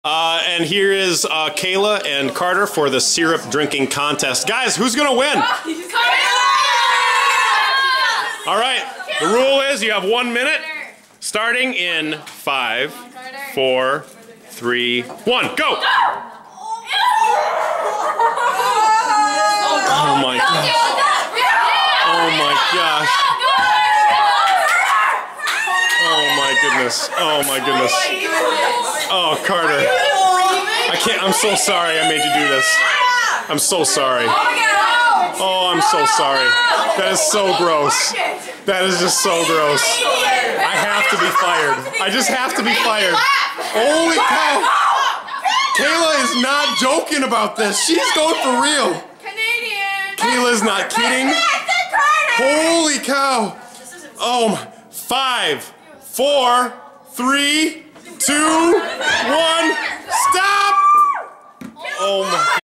And here is Kayla and Carter for the syrup drinking contest. Guys, who's gonna win? All right, the rule is you have 1 minute, starting in 5, 4, 3, 1, go! Oh my gosh. Oh my gosh. Oh my goodness. Oh my goodness. Oh, Carter. I can't, I'm so sorry I made you do this. I'm so sorry. Oh, I'm so sorry. That is so gross. That is just so gross. I have to be fired. I just have to be fired. Holy cow. Kayla is not joking about this. She's going for real. Kayla's not kidding. Holy cow. Oh, 5, 4, 3, 2, 1, stop! Oh my.